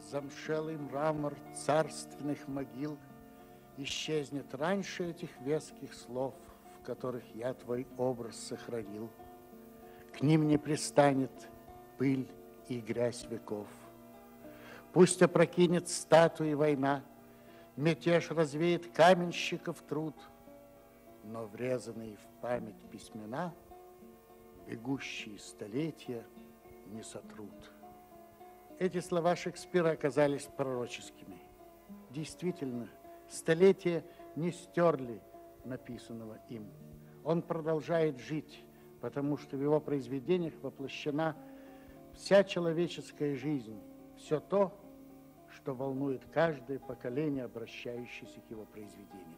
замшелый мрамор царственных могил исчезнет раньше этих веских слов, в которых я твой образ сохранил. К ним не пристанет пыль и грязь веков. Пусть опрокинет статуи война, мятеж развеет каменщиков труд, но врезанные в память письмена бегущие столетия не сотрут. Эти слова Шекспира оказались пророческими. Действительно, столетия не стерли написанного им. Он продолжает жить, потому что в его произведениях воплощена вся человеческая жизнь, все то, что волнует каждое поколение, обращающееся к его произведениям.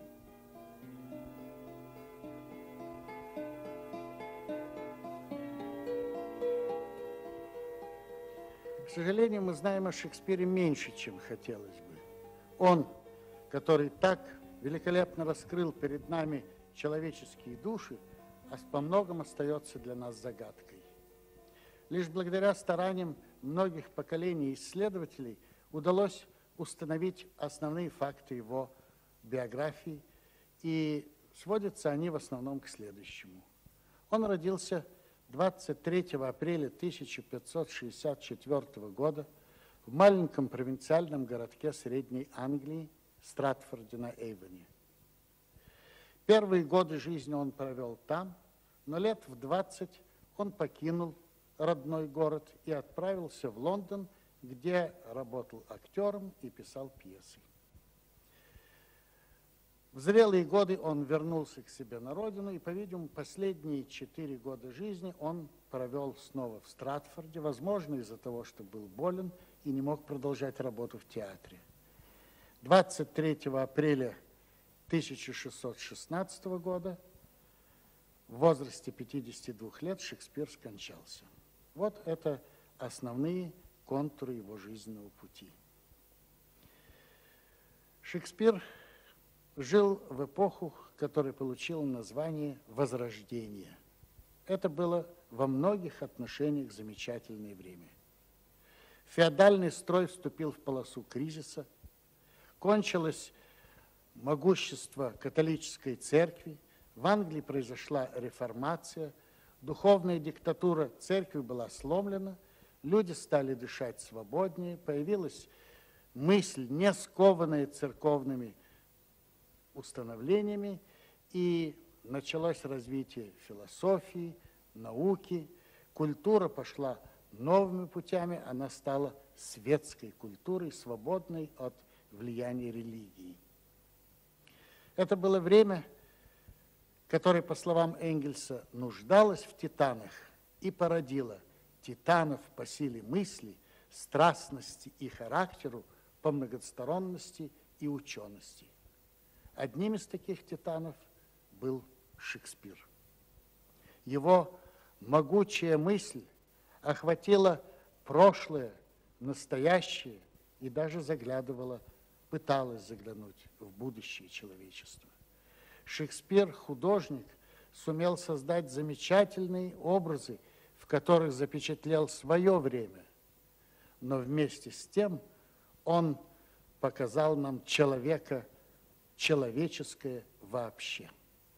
К сожалению, мы знаем о Шекспире меньше, чем хотелось бы. Он, который так великолепно раскрыл перед нами человеческие души, по многому остается для нас загадкой. Лишь благодаря стараниям многих поколений исследователей удалось установить основные факты его биографии, и сводятся они в основном к следующему. Он родился 23 апреля 1564 года в маленьком провинциальном городке Средней Англии Стратфорде на Эйвоне. Первые годы жизни он провел там, но лет в 20 он покинул родной город и отправился в Лондон, где работал актером и писал пьесы. В зрелые годы он вернулся к себе на родину, и, по-видимому, последние 4 года жизни он провел снова в Стратфорде, возможно, из-за того, что был болен и не мог продолжать работу в театре. 23 апреля 1616 года в возрасте 52 лет Шекспир скончался. Вот это основные контуры его жизненного пути. Шекспир жил в эпоху, которая получила название Возрождения. Это было во многих отношениях замечательное время. Феодальный строй вступил в полосу кризиса, кончилось могущество католической церкви, в Англии произошла реформация, духовная диктатура церкви была сломлена, люди стали дышать свободнее, появилась мысль, не скованная церковными установлениями, и началось развитие философии, науки, культура пошла новыми путями, она стала светской культурой, свободной от влияния религии. Это было время, которое, по словам Энгельса, нуждалось в титанах и породило титанов по силе мысли, страстности и характеру, по многосторонности и учености. Одним из таких титанов был Шекспир. Его могучая мысль охватила прошлое, настоящее и даже пыталась заглянуть в будущее человечества. Шекспир, художник, сумел создать замечательные образы, в которых запечатлел свое время, но вместе с тем он показал нам человека, человеческое вообще.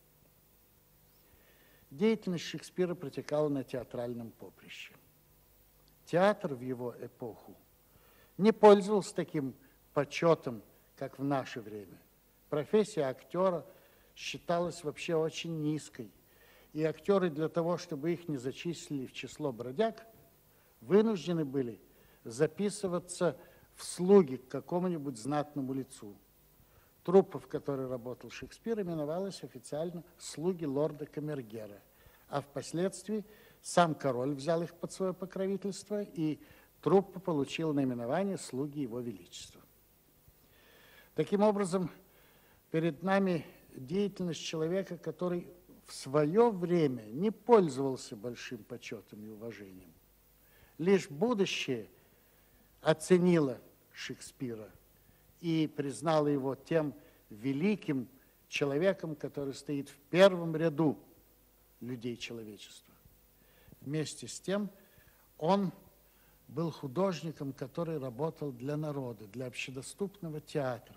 Деятельность Шекспира протекала на театральном поприще. Театр в его эпоху не пользовался таким почетом, как в наше время. Профессия актера считалась вообще очень низкой, и актеры для того, чтобы их не зачислили в число бродяг, вынуждены были записываться в слуги к какому-нибудь знатному лицу. Труппа, в которой работал Шекспир, именовалась официально «Слуги лорда Камергера», а впоследствии сам король взял их под свое покровительство, и труппа получила наименование «Слуги его величества». Таким образом, перед нами деятельность человека, который в свое время не пользовался большим почетом и уважением. Лишь будущее оценило Шекспира и признало его тем великим человеком, который стоит в первом ряду людей человечества. Вместе с тем он был художником, который работал для народа, для общедоступного театра.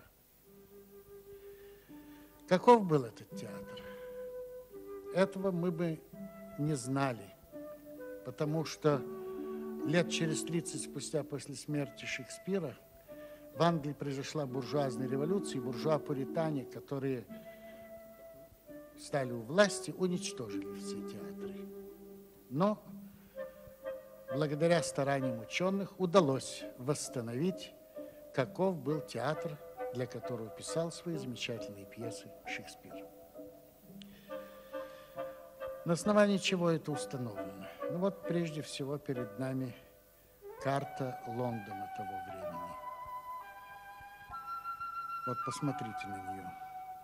Каков был этот театр? Этого мы бы не знали, потому что лет через 30 спустя после смерти Шекспира в Англии произошла буржуазная революция, и буржуа-пуритане, которые стали у власти, уничтожили все театры. Но благодаря стараниям ученых удалось восстановить, каков был театр, для которого писал свои замечательные пьесы Шекспир. На основании чего это установлено? Ну вот, прежде всего, перед нами карта Лондона того времени. Вот, посмотрите на нее.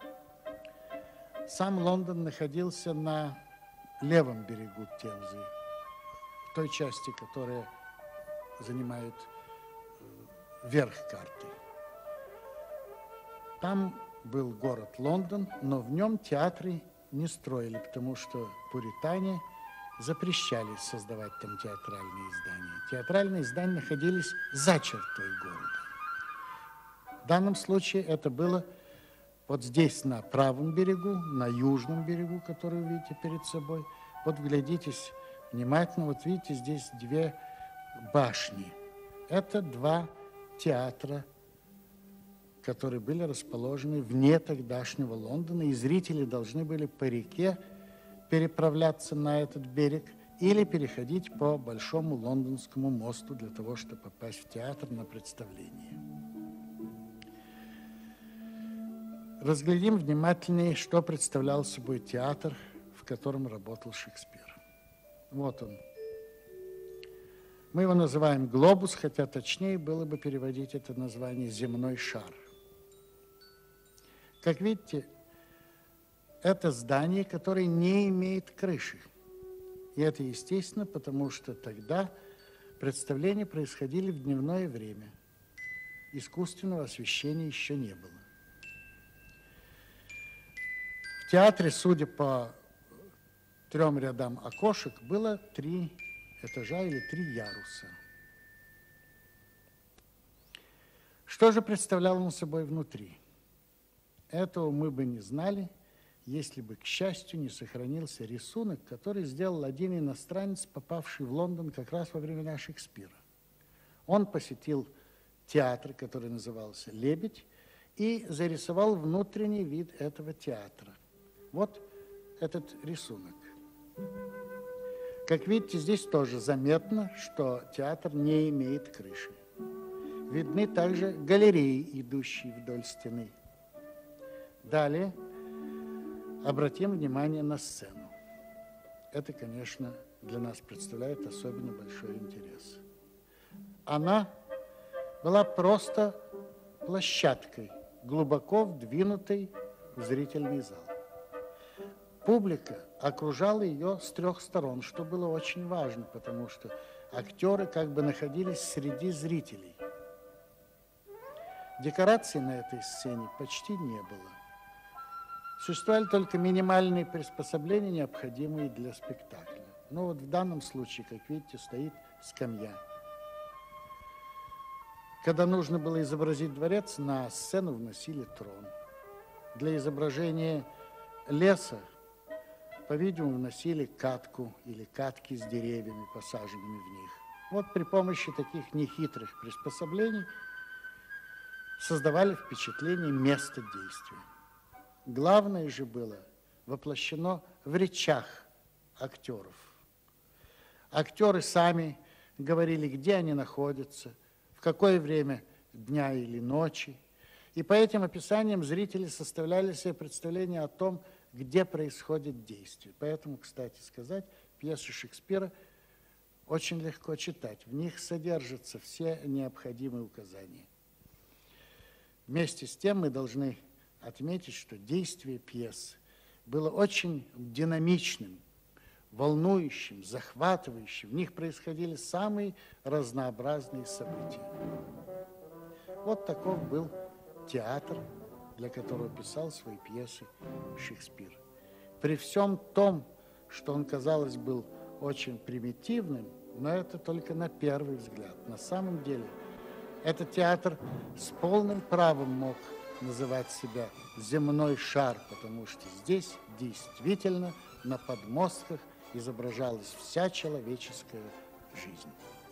Сам Лондон находился на левом берегу Темзы, в той части, которая занимает верх карты. Там был город Лондон, но в нем театры не строили, потому что пуритане запрещали создавать там театральные здания. Театральные здания находились за чертой города. В данном случае это было вот здесь, на правом берегу, на южном берегу, который вы видите перед собой. Вот вглядитесь внимательно, вот видите, здесь две башни. Это два театра, которые были расположены вне тогдашнего Лондона, и зрители должны были по реке переправляться на этот берег или переходить по Большому Лондонскому мосту для того, чтобы попасть в театр на представление. Разглядим внимательнее, что представлял собой театр, в котором работал Шекспир. Вот он. Мы его называем глобус, хотя точнее было бы переводить это название «земной шар». Как видите, это здание, которое не имеет крыши. И это естественно, потому что тогда представления происходили в дневное время. Искусственного освещения еще не было. В театре, судя по 3 рядам окошек, было 3 этажа или 3 яруса. Что же представлял он собой внутри? Этого мы бы не знали, если бы, к счастью, не сохранился рисунок, который сделал один иностранец, попавший в Лондон как раз во времена Шекспира. Он посетил театр, который назывался «Лебедь», и зарисовал внутренний вид этого театра. Вот этот рисунок. Как видите, здесь тоже заметно, что театр не имеет крыши. Видны также галереи, идущие вдоль стены. Далее обратим внимание на сцену. Это, конечно, для нас представляет особенно большой интерес. Она была просто площадкой, глубоко вдвинутой в зрительный зал. Публика окружала ее с 3 сторон, что было очень важно, потому что актеры как бы находились среди зрителей. Декораций на этой сцене почти не было. Существовали только минимальные приспособления, необходимые для спектакля. Но вот в данном случае, как видите, стоит скамья. Когда нужно было изобразить дворец, на сцену вносили трон. Для изображения леса, по-видимому, вносили катку или катки с деревьями, посаженными в них. Вот при помощи таких нехитрых приспособлений создавали впечатление места действия. Главное же было воплощено в речах актеров. Актеры сами говорили, где они находятся, в какое время дня или ночи. И по этим описаниям зрители составляли себе представление о том, где происходит действие. Поэтому, кстати сказать, пьесы Шекспира очень легко читать. В них содержатся все необходимые указания. Вместе с тем мы должны отметить, что действие пьес было очень динамичным, волнующим, захватывающим. В них происходили самые разнообразные события. Вот таков был театр, для которого писал свои пьесы Шекспир. При всем том, что он, казалось, был очень примитивным, Но это только на первый взгляд. На самом деле этот театр с полным правом мог называть себя «земной шар», потому что здесь действительно на подмостках изображалась вся человеческая жизнь.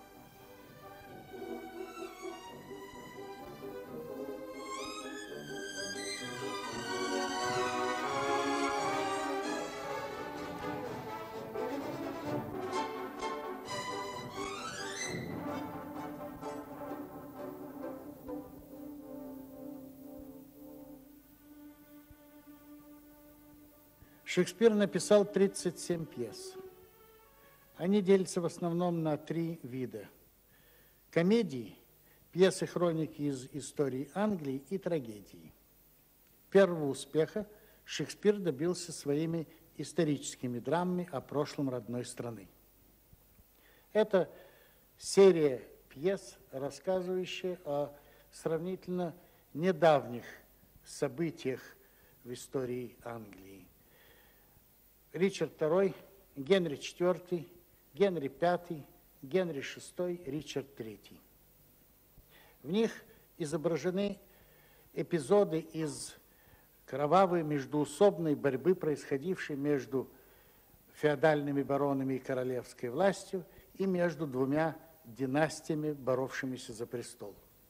Шекспир написал 37 пьес. Они делятся в основном на 3 вида. Комедии, пьесы-хроники из истории Англии и трагедии. Первого успеха Шекспир добился своими историческими драмами о прошлом родной страны. Это серия пьес, рассказывающая о сравнительно недавних событиях в истории Англии. Ричард II, Генри IV, Генри V, Генри VI, Ричард III. В них изображены эпизоды из кровавой междоусобной борьбы, происходившей между феодальными баронами и королевской властью и между двумя династиями, боровшимися за престол.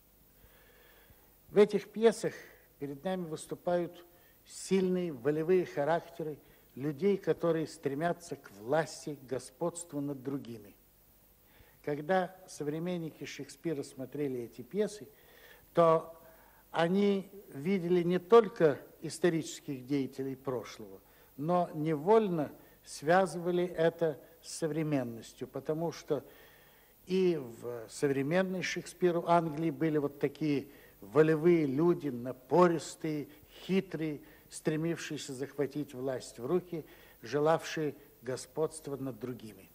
В этих пьесах перед нами выступают сильные волевые характеры людей, которые стремятся к власти, к господству над другими. Когда современники Шекспира смотрели эти пьесы, то они видели не только исторических деятелей прошлого, но невольно связывали это с современностью, потому что и в современной Шекспиру Англии были вот такие волевые люди, напористые, хитрые, стремившиеся захватить власть в руки, желавшие господства над другими.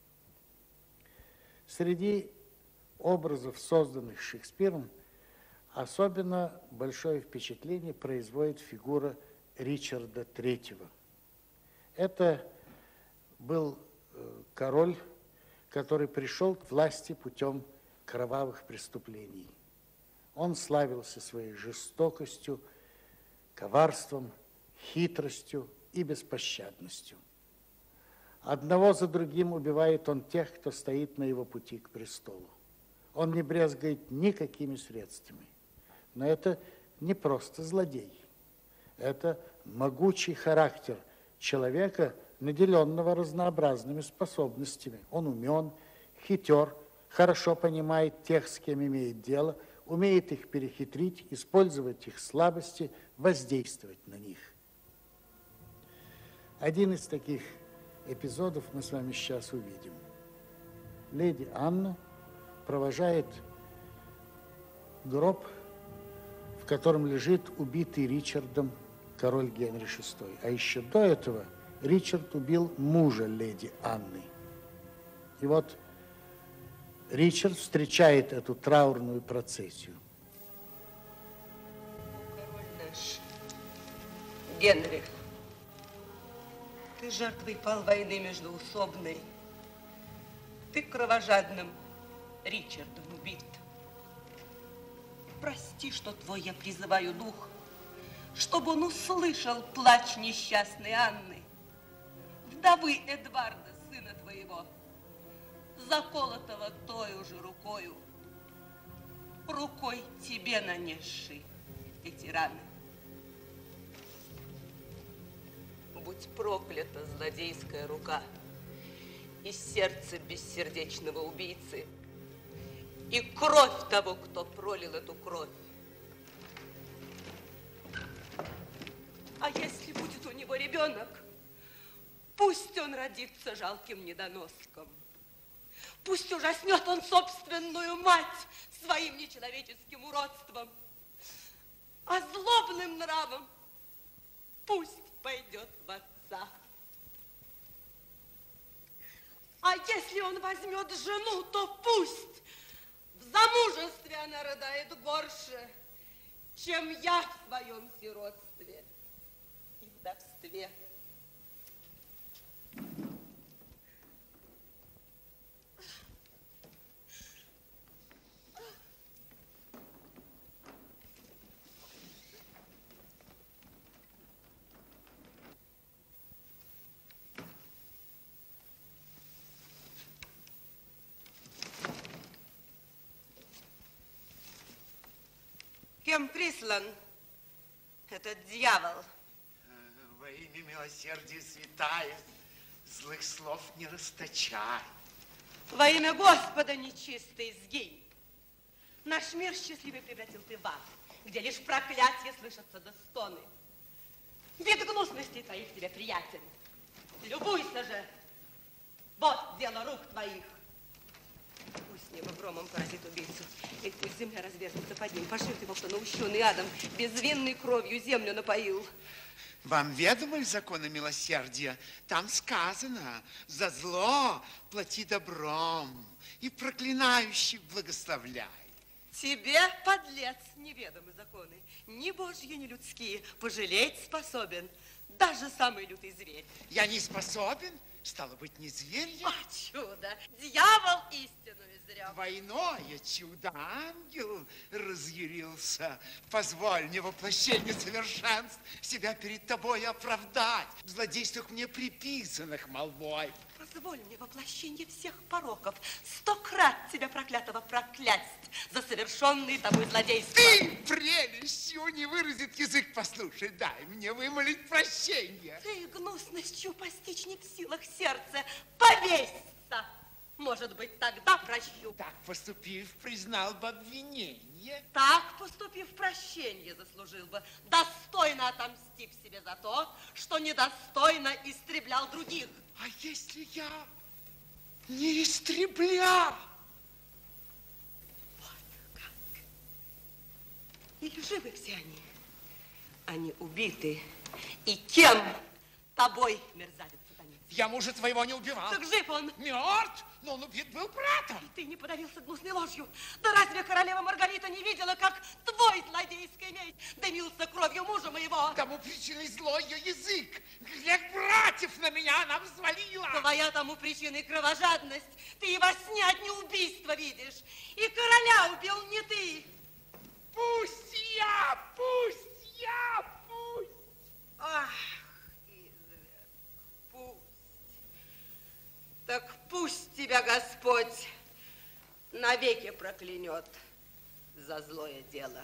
Среди образов, созданных Шекспиром, особенно большое впечатление производит фигура Ричарда III. Это был король, который пришел к власти путем кровавых преступлений. Он славился своей жестокостью, коварством, хитростью и беспощадностью. Одного за другим убивает он тех, кто стоит на его пути к престолу. Он не брезгает никакими средствами. Но это не просто злодей. Это могучий характер человека, наделенного разнообразными способностями. Он умен, хитер, хорошо понимает тех, с кем имеет дело, умеет их перехитрить, использовать их слабости, воздействовать на них. Один из таких эпизодов мы с вами сейчас увидим. Леди Анна провожает гроб, в котором лежит убитый Ричардом король Генри VI. А еще до этого Ричард убил мужа леди Анны. И вот Ричард встречает эту траурную процессию. Король наш, Генри, ты жертвой пал войны междоусобной. Ты кровожадным Ричардом убит. Прости, что твой я призываю дух, чтобы он услышал плач несчастной Анны, вдовы Эдварда, сына твоего, заколотого тою же рукою, рукой тебе нанесшей эти раны. Будь проклята злодейская рука и сердце бессердечного убийцы, и кровь того, кто пролил эту кровь. А если будет у него ребенок, пусть он родится жалким недоноском. Пусть ужаснет он собственную мать своим нечеловеческим уродством, а злобным нравом пусть пойдет в отца. А если он возьмет жену, то пусть в замужестве она рыдает горше, чем я в своем сиротстве и вдовстве. Кем прислан этот дьявол? Во имя милосердия святая, злых слов не расточай. Во имя Господа нечистый сгинь. Наш мир счастливый превратил ты в ад, где лишь проклятия слышатся до стоны. Вид гнусностей твоих тебе приятен. Любуйся же. Вот дело рук твоих. Пусть небо громом поразит убийцу, и пусть земля разверзнется под ним, пошлют его, кто наущенный адом, безвинной кровью землю напоил. Вам ведомы законы милосердия? Там сказано, за зло плати добром, и проклинающих благословляй. Тебе, подлец, неведомы законы, ни божьи, ни людские, пожалеть способен даже самый лютый зверь. Я не способен? Стало быть, не зверь я? О, чудо! Дьявол истину изрек. Двойное чудо. Ангел разъярился. Позволь мне, воплощение совершенств, себя перед тобой оправдать в злодействах мне приписанных молвой. Позволь мне, воплощение всех пороков, 100 крат тебя, проклятого, проклясть за совершенные тобой злодейства. Ты прелестью не выразит язык, послушай, дай мне вымолить прощение. Ты гнусностью постичь не в силах сердце, повесься. Может быть, тогда прощу. Так поступив, признал бы обвинение. Так поступив, прощение заслужил бы, достойно отомстив себе за то, что недостойно истреблял других. А если я не истреблял? Вот как. Или живы все они? Они убиты. И кем? Тобой, мерзавец сатанинский. Я мужа твоего не убивал. Так жив он. Мертв, но он убит был братом. И ты не подавился гнусной ложью. Да разве королева Маргарита не видела, как твой злодейский меч дымился кровью мужа моего? Тому причиной злой ее язык. Грех братьев на меня она взвалила. Твоя тому причиной кровожадность. Ты и во сне одни убийства видишь. И короля убил не ты. Пусть я, пусть я, пусть. Ах, изверг, пусть. Так пусть тебя Господь навеки проклянет за злое дело.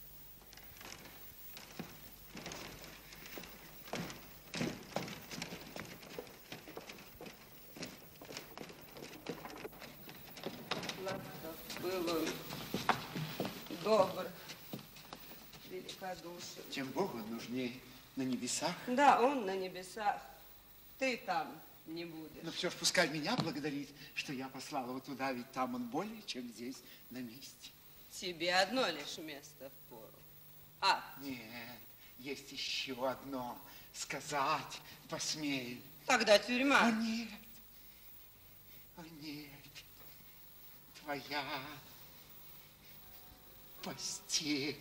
Был он добр, великодушен. Чем Богу нужнее на небесах. Да, он на небесах, ты там не будешь. Но все ж пускай меня благодарит, что я послал его туда, ведь там он более, чем здесь, на месте. Тебе одно лишь место впору. А? Нет, есть еще одно. Сказать посмею. Тогда тюрьма. О, нет. О, нет. Твоя постель.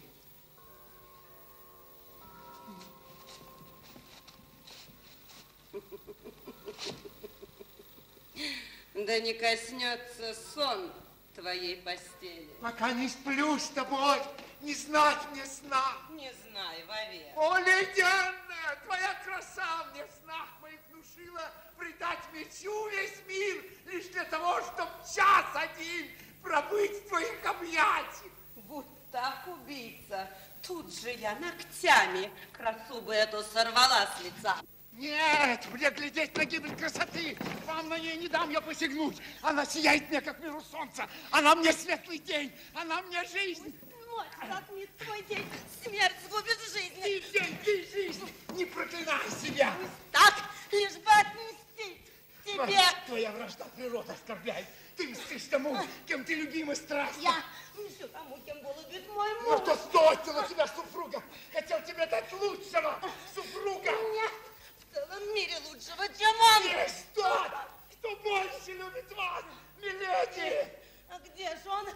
Да не коснется сон твоей постели. Пока не сплю с тобой, не знать мне сна. Не знай вовек. О, легенда, твоя краса мне в снах моих внушила предать мечу весь мир лишь для того, чтобы час один пробыть в твоих объятиях. Будь так, убийца, тут же я ногтями красу бы эту сорвала с лица. Нет, мне глядеть на гибель красоты. Вам на ней не дам я посягнуть. Она сияет мне, как миру солнца. Она мне светлый день. Она мне жизнь. Ночь затмит твой день, смерть сгубит жизнь. Ты день, ты жизнь. Не проклинай себя. Так, лишь бы отмстить тебе. Твоя вражда природа оскорбляет. Ты мстишь тому, кем ты любима страстно. Я мщу тому, кем голубит мой Ну муж. что стоит на тебя супруга? Хотел тебе дать лучшего супруга. Нет в целом мире лучшего, чем он. Есть тот, кто больше любит вас, миледи. А где же он?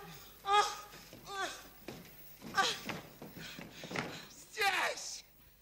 Здесь.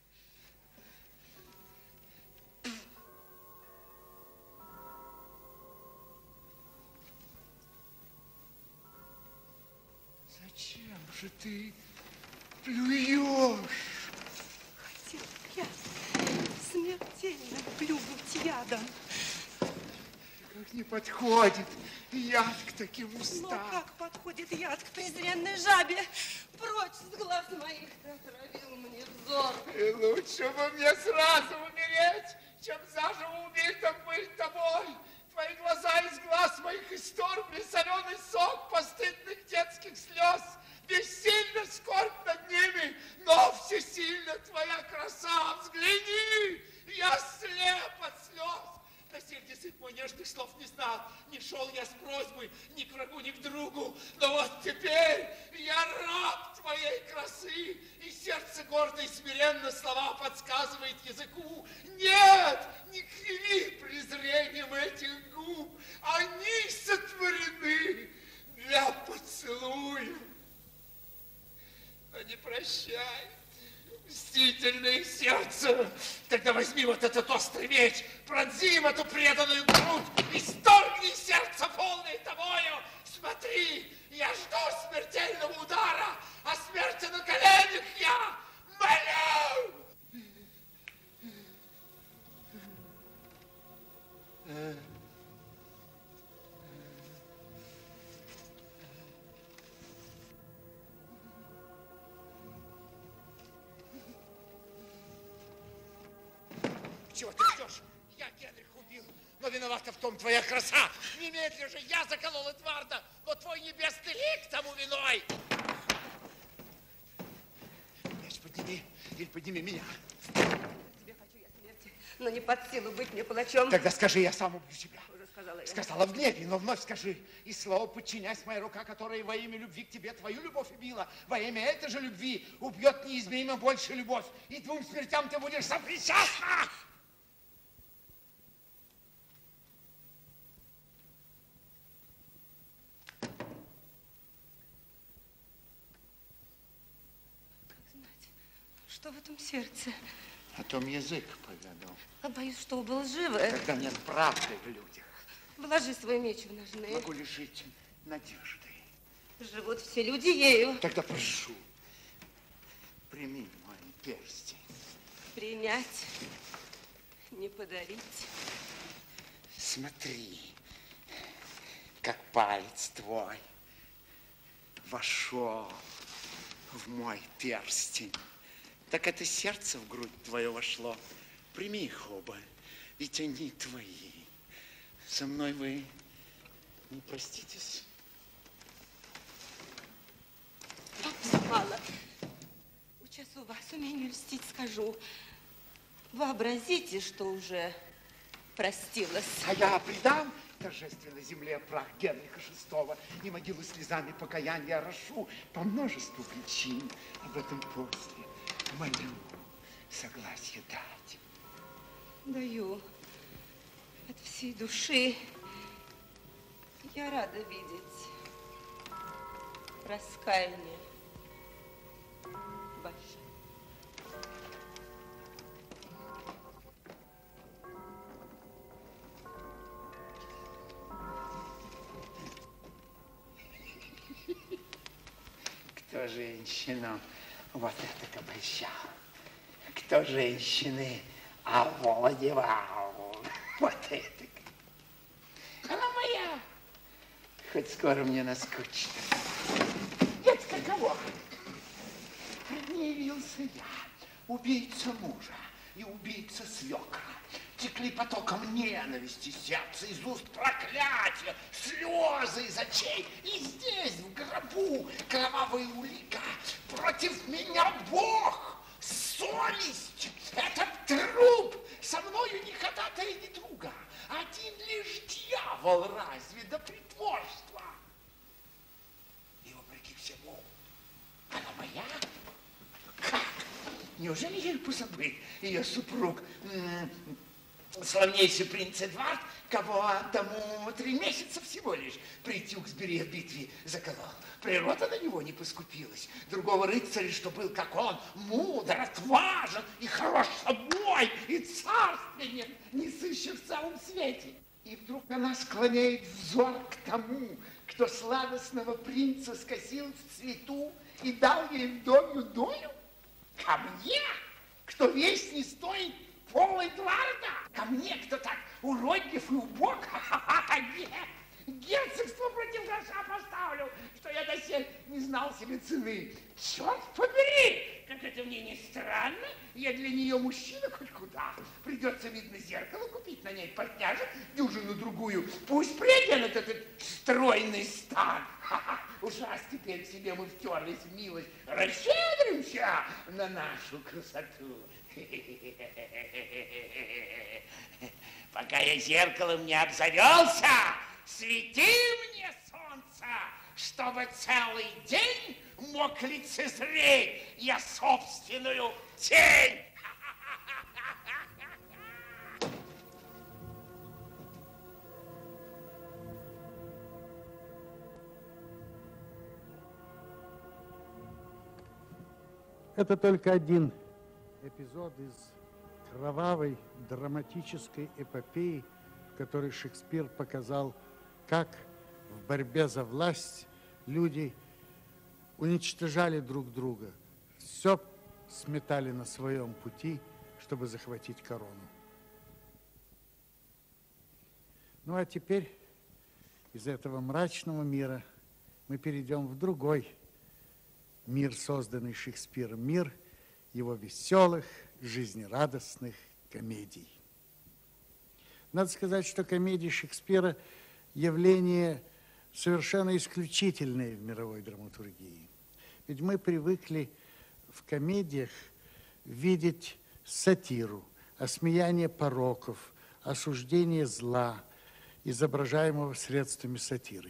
Зачем же ты плюешь? Хотел я смертельно плюнуть ядом. Как не подходит яд к таким Но устам. как подходит яд к презренной жабе? прочь с глаз моих, ты отравил мне взор. И лучше бы мне сразу умереть, чем заживо убитым быть тобой. Твои глаза из глаз моих исторгли соленый сок постыдных детских слез. Бессильно скорбь над ними, но всесильна твоя краса. Взгляни, я слеп от слез. Доселе сын мой нежных слов не знал, не шел я с просьбой ни к врагу, ни к другу. Но вот теперь я раб твоей красы, и сердце гордо и смиренно слова подсказывает языку. Нет, не криви презрением этих губ, они сотворены для поцелуя. Но не прощай, мстительное сердце. Тогда возьми вот этот острый меч, пронзи им эту преданную грудь и сторгни сердце, полное тобою. Смотри, я жду смертельного удара, а смерти на коленях я молю. Чего ты ждешь? Я Генриха убил, но виновата в том твоя краса. Немедленно же я заколол Эдварда, но твой небесный лик тому виной. Меч подними, или подними меня. Тебе хочу я смерти, но не под силу быть мне палачом. Тогда скажи, я сам убью тебя. Уже сказала я. Сказала в гневе, но вновь скажи. И слово подчинясь, моя рука, которая во имя любви к тебе твою любовь убила, во имя этой же любви убьет неизмеримо больше любовь. И двум смертям ты будешь сопричастна. Что в этом сердце? О том язык поведал. А боюсь, что оба лживы. Когда нет правды в людях. Вложи свой меч в ножны. Могу ли жить надеждой? Живут все люди ею. Тогда прошу, прими мой перстень. Принять, не подарить. Смотри, как палец твой вошел в мой перстень. Так это сердце в грудь твою вошло. Прими их оба, ведь они твои. Со мной вы не проститесь? Мало. Учасу вас, умению льстить скажу. Вообразите, что уже простилась. А я предам торжественно земле прах Генриха VI и могилу слезами покаяния рошу по множеству причин. Об этом после молю согласие дать. Даю от всей души. Я рада видеть раскаяние ваше. Кто женщину вот это обольщал? Кто женщины овладевал? Вот это. Она моя. Хоть скоро мне наскучит. Это каково? Пред ней явился я, убийца мужа и убийца свекра. Текли потоком ненависти сердца, из уст проклятия, слезы из очей. И здесь, в гробу, кровавая улика. Против меня Бог, совесть, этот труп со мною не ходатая, ни друга. Один лишь дьявол разве до притворства. И вопреки всему, она моя? Как? Неужели ей позабыть ее супруг, славнейший принц Эдвард, кого тому 3 месяца всего лишь при Тюксбери в битве заколол? Природа на него не поскупилась. Другого рыцаря, что был, как он, мудр, отважен и хорош собой, и царственен, не сыщешь в целом свете. И вдруг она склоняет взор к тому, кто сладостного принца скосил в цвету и дал ей в доме долю? Ко мне, кто весь не стоит пол Эдварда? Ко мне, кто так уродлив и убог? Нет, Герцогство против гроша поставлю, что я досель не знал себе цены. Черт побери, как это мне не странно, я для нее мужчина хоть куда. Придется, видно, зеркало купить, нанять портняжек, дюжину-другую. Пусть приедет этот стройный стан. Уж раз теперь к себе мы втерлись в милость, расщедримся на нашу красоту. Пока я зеркалом не обзавелся, свети мне, солнце, чтобы целый день мог лицезреть я собственную тень. Это только один эпизод из кровавой драматической эпопеи, в которой Шекспир показал, как в борьбе за власть люди уничтожали друг друга, все сметали на своем пути, чтобы захватить корону. Ну а теперь из этого мрачного мира мы перейдем в другой мир, созданный Шекспиром, мир его веселых, жизнерадостных комедий. Надо сказать, что комедии Шекспира явление совершенно исключительное в мировой драматургии. Ведь мы привыкли в комедиях видеть сатиру, осмеяние пороков, осуждение зла, изображаемого средствами сатиры.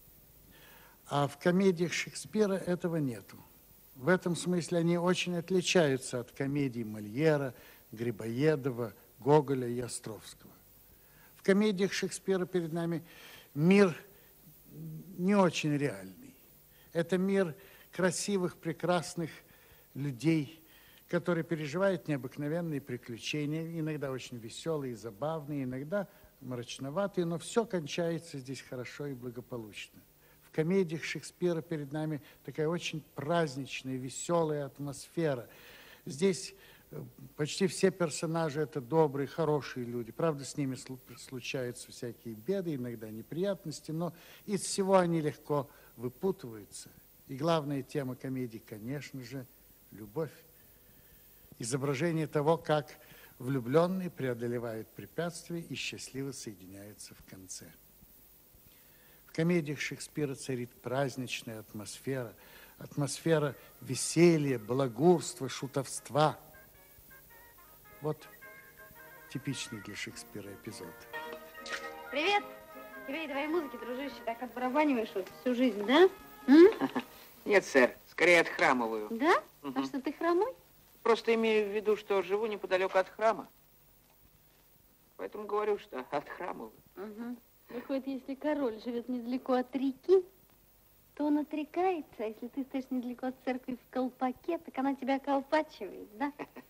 А в комедиях Шекспира этого нету. В этом смысле они очень отличаются от комедий Мольера, Грибоедова, Гоголя и Островского. В комедиях Шекспира перед нами мир не очень реальный. Это мир красивых, прекрасных людей, которые переживают необыкновенные приключения, иногда очень веселые и забавные, иногда мрачноватые, но все кончается здесь хорошо и благополучно. В комедиях Шекспира перед нами такая очень праздничная, веселая атмосфера. Здесь почти все персонажи это добрые, хорошие люди. Правда, с ними случаются всякие беды, иногда неприятности, но из всего они легко выпутываются. И главная тема комедии, конечно же, любовь. Изображение того, как влюбленные преодолевают препятствия и счастливо соединяются в конце. В комедиях Шекспира царит праздничная атмосфера, атмосфера веселья, балагурства, шутовства. Вот типичный для Шекспира эпизод. Привет! Тебе и твоей музыки, дружище, так отбарабаниваешь вот всю жизнь, да? Нет, сэр, скорее отхрамываю. Да? А что, ты хромой? Просто имею в виду, что живу неподалеку от храма. Поэтому говорю, что отхрамываю. Выходит, если король живет недалеко от реки, то он отрекается, а если ты стоишь недалеко от церкви в колпаке, так она тебя колпачивает, да?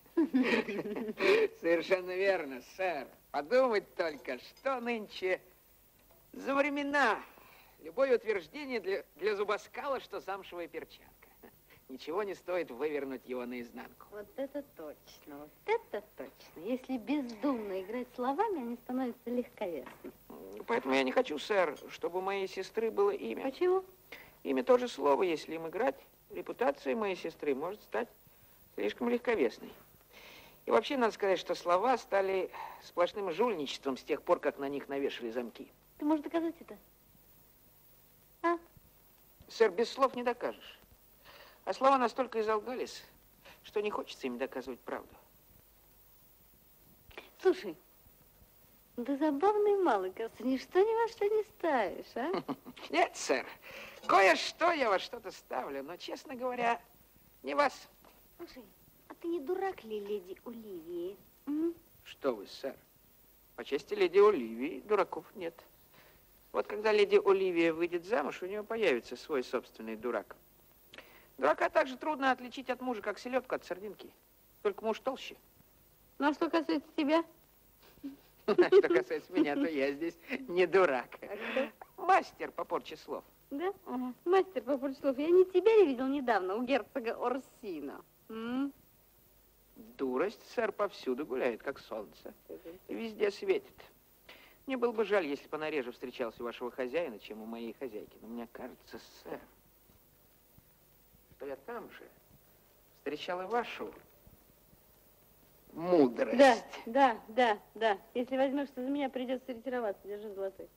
Совершенно верно, сэр. Подумать только, что нынче за времена. Любое утверждение для зубоскала, что замшевая перчатка. Ничего не стоит вывернуть его наизнанку. Вот это точно, вот это точно. Если бездумно играть словами, они становятся легковесны. Поэтому я не хочу, сэр, чтобы у моей сестры было имя. Почему? Имя тоже слово, если им играть, репутация моей сестры может стать слишком легковесной. И вообще, надо сказать, что слова стали сплошным жульничеством с тех пор, как на них навешали замки. Ты можешь доказать это? А? Сэр, без слов не докажешь. А слова настолько изолгались, что не хочется им доказывать правду. Слушай, да забавный малый, кажется, ничто ни во что не ставишь, а? Нет, сэр, кое-что я во что-то ставлю, но, честно говоря, не вас. Слушай, а ты не дурак ли, леди Оливии? Что вы, сэр? По чести леди Оливии дураков нет. Вот когда леди Оливия выйдет замуж, у нее появится свой собственный дурак. Дурака так же трудно отличить от мужа, как селедку от сардинки. Только муж толще. Ну, а что касается тебя? Что касается меня, то я здесь не дурак. Мастер по порче слов. Да? Мастер по порче слов. Я не тебя не видел недавно у герцога Орсино. Дурость, сэр, повсюду гуляет, как солнце. И везде светит. Мне было бы жаль, если бы она реже встречалась у вашего хозяина, чем у моей хозяйки. Но мне кажется, сэр, что я там же встречала вашу мудрость. Да. Если возьмешься за меня, придется ретироваться. Держи золотой.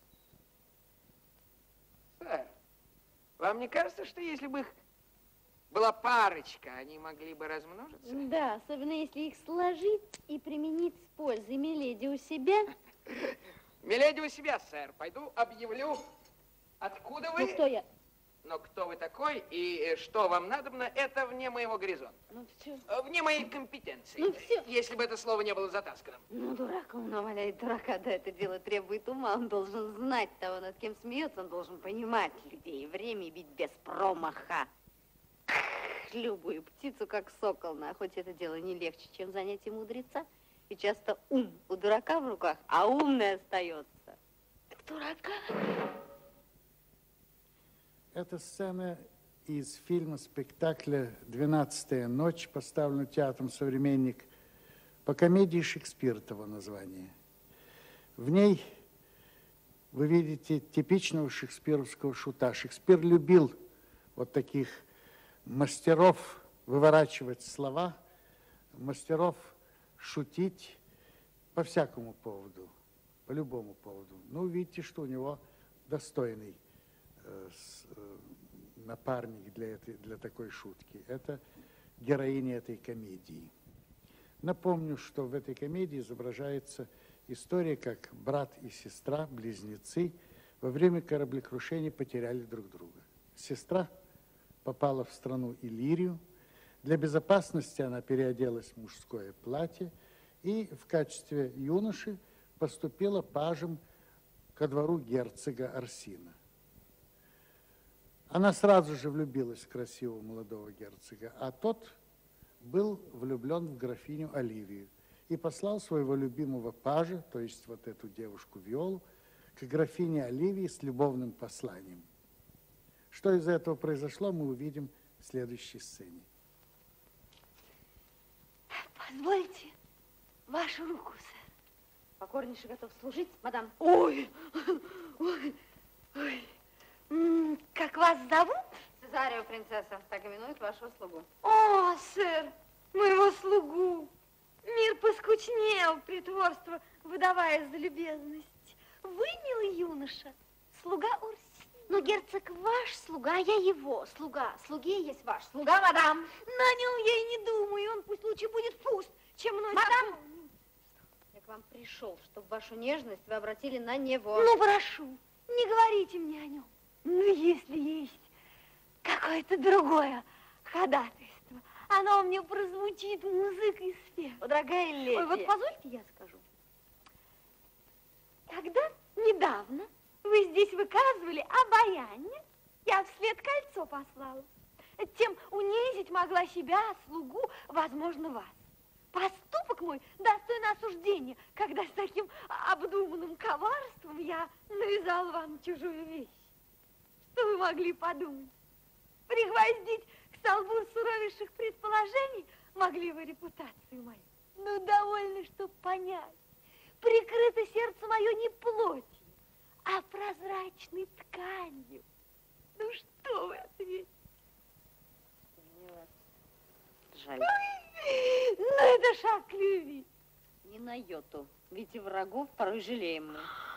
Сэр, вам не кажется, что если бы их была парочка, они могли бы размножиться? Да, особенно если их сложить и применить с пользой. Миледи у себя? Миледи у себя, сэр. Пойду объявлю, откуда вы. Ну, кто я? Но кто вы такой и что вам надобно, это вне моего горизонта. Ну, все. Вне моей компетенции. Ну, всё. Если бы это слово не было затасканным. Ну, дурак, он умоляет дурака, да, это дело требует ума. Он должен знать того, над кем смеется, он должен понимать людей, время бить без промаха. Любую птицу, как сокол, на охоте это дело не легче, чем занятие мудреца. И часто ум у дурака в руках, а умный остается. Дурака. Это сцена из фильма-спектакля «12-я ночь», поставленного театром «Современник», по комедии Шекспира того названия. В ней вы видите типичного шекспировского шута. Шекспир любил вот таких мастеров выворачивать слова, мастеров шутить по всякому поводу, по любому поводу. Ну, видите, что у него достойный напарник для такой шутки. Это героиня этой комедии. Напомню, что в этой комедии изображается история, как брат и сестра, близнецы, во время кораблекрушения потеряли друг друга. Сестра попала в страну Иллирию. Для безопасности она переоделась в мужское платье и в качестве юноши поступила пажем ко двору герцога Арсина. Она сразу же влюбилась в красивого молодого герцога, а тот был влюблен в графиню Оливию и послал своего любимого пажа, то есть вот эту девушку Виолу, к графине Оливии с любовным посланием. Что из этого произошло, мы увидим в следующей сцене. Позвольте вашу руку, сэр. Покорнейше готов служить, мадам. Ой, Как вас зовут? Цезарио, принцесса. Так именует вашего слугу. о, сэр, моего слугу. Мир поскучнел, притворство, выдавая за любезность. Вы, милый юноша, слуга Урсина. Но герцог ваш слуга, я его слуга. Слуги есть ваш слуга, мадам. На нем я и не думаю, он пусть лучше будет пуст, чем мной. Мадам! Я к вам пришел, чтобы вашу нежность вы обратили на него. Ну, прошу, не говорите мне о нем. Ну, если есть какое-то другое ходатайство, оно мне прозвучит музыкой спев. Дорогая леди. Ой, вот позвольте я скажу. Когда недавно вы здесь выказывали обаяние, я вслед кольцо послала. Тем унизить могла себя, слугу, возможно, вас. Поступок мой достоин осуждения, когда с таким обдуманным коварством я навязала вам чужую вещь. Что вы могли подумать? Пригвоздить к столбу суровейших предположений могли вы репутацию мою. Ну, довольно, чтоб понять. Прикрыто сердце мое не плотью, а прозрачной тканью. Ну, что вы ответите? Мне вас жаль. Ну, это шаг к любви. Не на йоту. Ведь и врагов порой жалеем мы.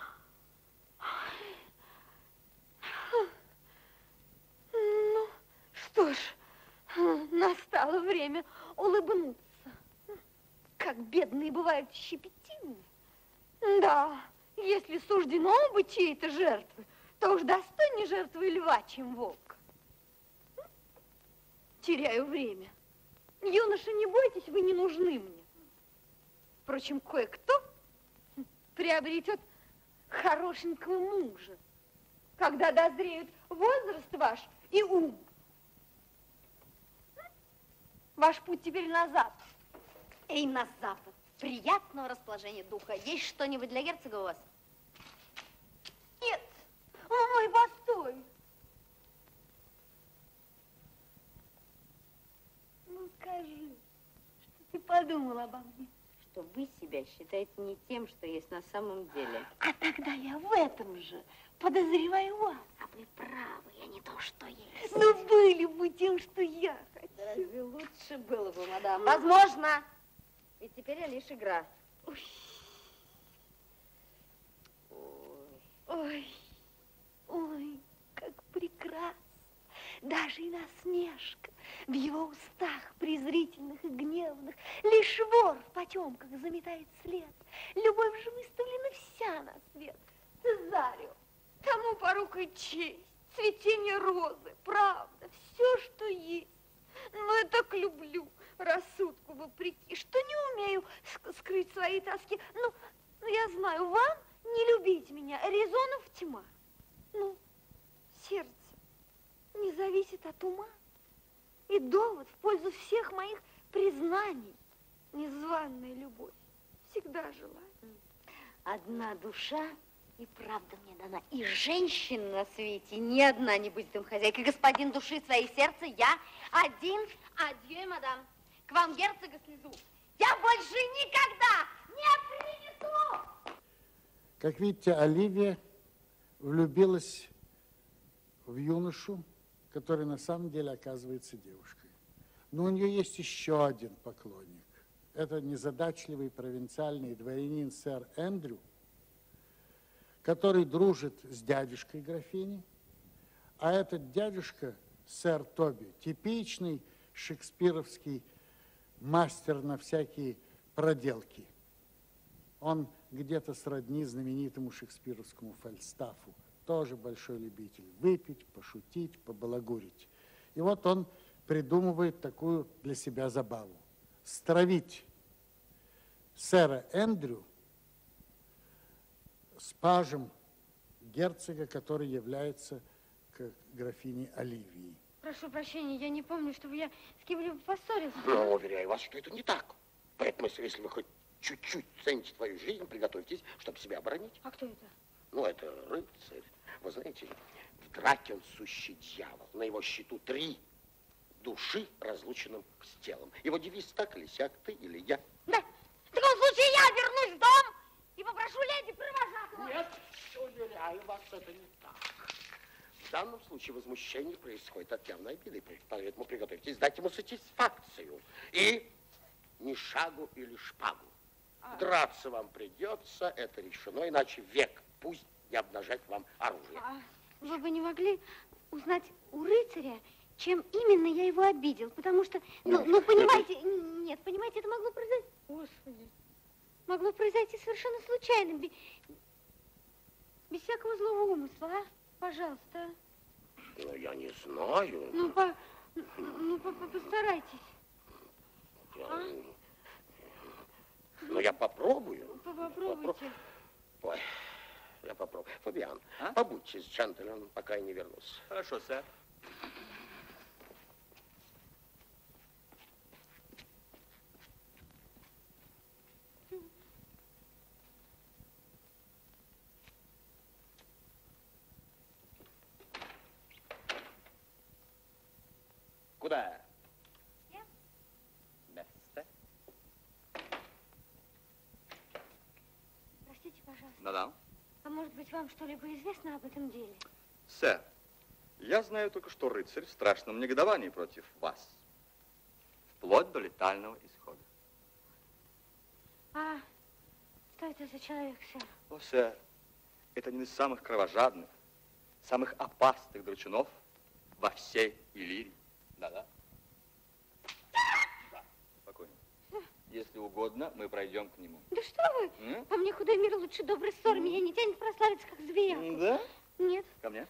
Ну, что ж, настало время улыбнуться. Как бедные бывают щепетильны. Да, если суждено быть чьей-то жертвой, то уж достойнее жертвы льва, чем волк. Теряю время. Юноша, не бойтесь, вы не нужны мне. Впрочем, кое-кто приобретет хорошенького мужа, когда дозреют возраст ваш и ум. Ваш путь теперь на запад. Эй, на запад. Приятного расположения духа. Есть что-нибудь для герцога у вас? Нет. Ой, постой. Ну, скажи, что ты подумал обо мне? что вы себя считаете не тем, что есть на самом деле. А тогда я в этом же подозреваю вас. А вы правы, я не то, что есть. Но были бы тем, что я хочу. Разве лучше было бы, мадам? Возможно. Ведь теперь я лишь игра. Ой. Ой. Ой, как прекрасно. Даже и насмешка в его устах, презрительных и гневных. Лишь вор в потемках заметает след. Любовь же выставлена вся на свет. Цезарио, тому порукой честь, цветение розы, правда, все, что есть. Но я так люблю, рассудку вопреки, что не умею скрыть свои тоски. Ну, я знаю, вам не любить меня, резонов тьма. Ну, сердце не зависит от ума. И довод в пользу всех моих признаний. Незваная любовь всегда жила. Одна душа и правда мне дана. И женщин на свете ни одна не будет им хозяйкой. Господин души своей сердца, я один. Адьё, мадам. К вам герцога слезу. Я больше никогда не принесу! Как видите, Оливия влюбилась в юношу, который на самом деле оказывается девушкой. Но у нее есть еще один поклонник. Это незадачливый провинциальный дворянин сэр Эндрю, который дружит с дядюшкой графини. А этот дядюшка, сэр Тоби, типичный шекспировский мастер на всякие проделки. Он где-то сродни знаменитому шекспировскому Фальстафу. Тоже большой любитель выпить, пошутить, побалагурить. И вот он придумывает такую для себя забаву. Стравить сэра Эндрю с пажем герцога, который является к графине Оливии. Прошу прощения, я не помню, чтобы я с кем-либо поссорилась. Но уверяю вас, что это не так. Поэтому, если вы хоть чуть-чуть цените свою жизнь, приготовьтесь, чтобы себя оборонить. А кто это? Ну, это рыцарь. Вы знаете, в драке он сущий дьявол. На его счету 3 души, разлученным с телом. Его девиз так или сяк, ты или я. Да, в таком случае я вернусь в дом и попрошу леди провожатого. Нет, уверяю вас, это не так. В данном случае возмущение происходит от явной обиды, поэтому приготовьтесь дать ему сатисфакцию. И ни шагу или шпагу. Драться вам придется, это решено, иначе век пусть не обнажать вам оружие. А вы бы не могли узнать у рыцаря, чем именно я его обидел? Потому что, ну понимаете, нет, понимаете, это могло произойти, Господи, могло произойти совершенно случайно, без всякого злого умысла, а? Пожалуйста. Ну, я не знаю. Ну, постарайтесь. Ну, я попробую. Попробуйте. Ой, я попробую. Фабиан, побудьте с джентльменом, пока я не вернусь. Хорошо, сэр. Куда? Я? Место. Простите, пожалуйста. Да-да. А может быть, вам что-либо известно об этом деле? Сэр, я знаю только, что рыцарь в страшном негодовании против вас. Вплоть до летального исхода. А что это за человек, сэр? О, сэр, это один из самых кровожадных, самых опасных драчунов во всей Иллирии. Да-да. Да, спокойно. Если угодно, мы пройдем к нему. Да что вы? По мне худой мир лучше добрый ссор. Меня не тянет прославиться, как зверя. Да? Нет. Ко мне.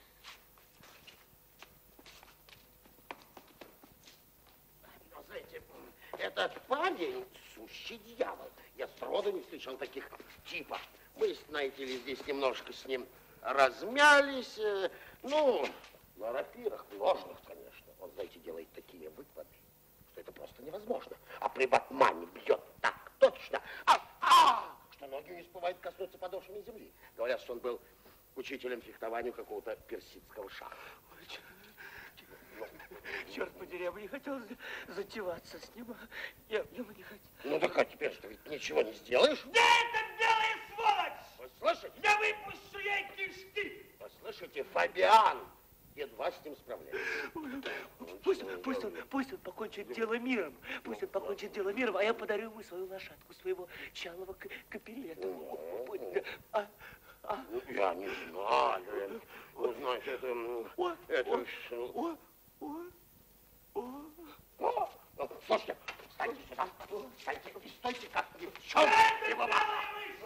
Но, знаете, этот парень сущий дьявол. Я сроду не встречал таких типов. Мы, знаете ли, здесь немножко с ним размялись. Ну, на рапирах, в ножнах, конечно. Он, знаете, делает такие выпады, что это просто невозможно. А при Батмане бьет так точно, что ноги не успевают коснуться подошвами земли. Говорят, что он был учителем фехтованию какого-то персидского шаха. Черт подери. деле я бы не хотел затеваться с ним. Я бы не хотел. Ну так а теперь что, ведь ничего не сделаешь? Да это белая сволочь! Вы слышите? Я выпущу ей кишки! Вы слышите, Фабиан едва с ним справляется. Пусть он покончит дело миром. Пусть он покончит дело миром, а я подарю ему свою лошадку, своего чалого капеллета. Я не знаю. Вы знаете, Слушайте, встаньте сюда. Встаньте и стойте, как ни в чем не бывало.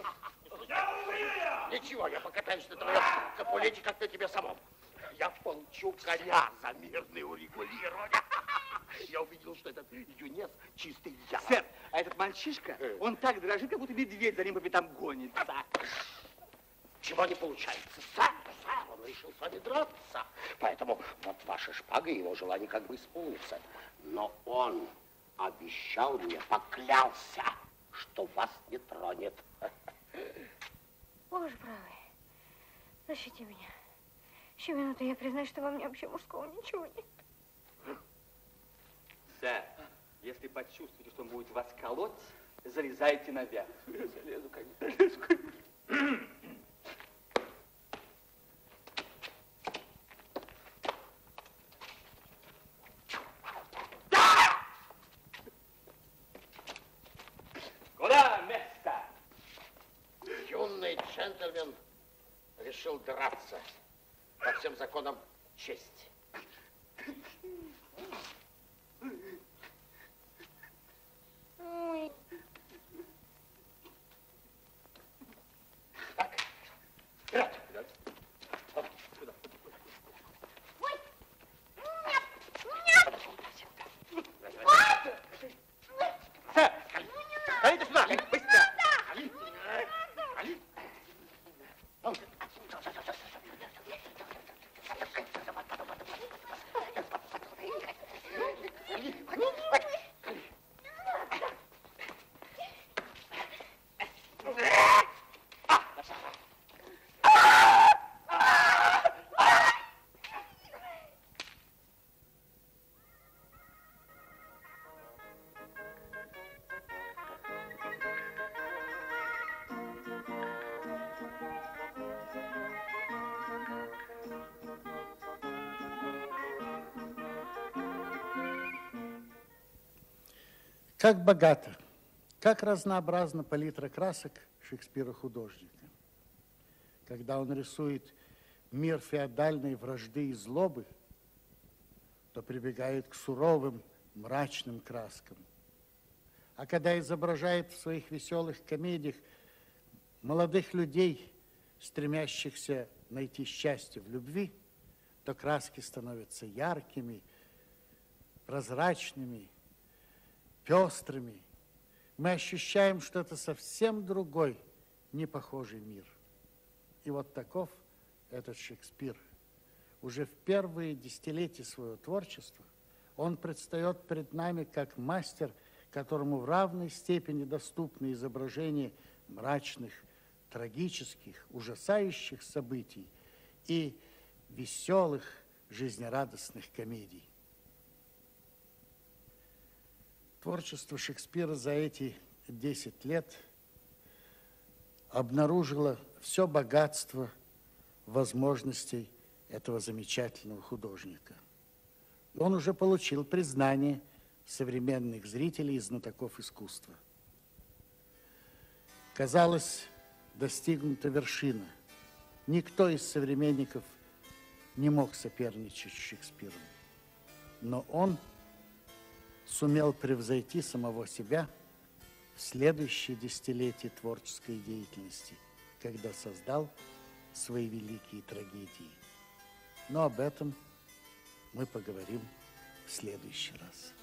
Ничего, я покатаюсь на твоем капулете, как на тебе самом. Я получу коня за мирное урегулирование. Я увидел, что этот юнец чистый дьявол. Сэр, а этот мальчишка, он так дрожит, как будто медведь за ним по пятам гонится. Чего не получается? Сэр, он решил с вами драться. Поэтому вот ваша шпага, его желание как бы исполнится. Но он обещал мне, поклялся, что вас не тронет. Боже правый, защити меня. Еще минуту, я признаю, что во мне вообще мужского ничего нет. Сэр, если почувствуете, что он будет вас колоть, залезайте наверх. Я залезу, конечно. Куда место? Юный джентльмен решил драться по всем законам чести. Так, вперед! Сэр, ходите сюда, быстро! Как богато, как разнообразна палитра красок Шекспира-художника. Когда он рисует мир феодальной вражды и злобы, то прибегает к суровым, мрачным краскам. А когда изображает в своих веселых комедиях молодых людей, стремящихся найти счастье в любви, то краски становятся яркими, прозрачными, пестрыми. Мы ощущаем, что это совсем другой, непохожий мир. И вот таков этот Шекспир. Уже в первые десятилетия своего творчества он предстает перед нами как мастер, которому в равной степени доступны изображения мрачных, трагических, ужасающих событий и веселых, жизнерадостных комедий. Творчество Шекспира за эти 10 лет обнаружило все богатство возможностей этого замечательного художника. Он уже получил признание современных зрителей и знатоков искусства. Казалось, достигнута вершина. Никто из современников не мог соперничать с Шекспиром. Но он сумел превзойти самого себя в следующее десятилетие творческой деятельности, когда создал свои великие трагедии. Но об этом мы поговорим в следующий раз.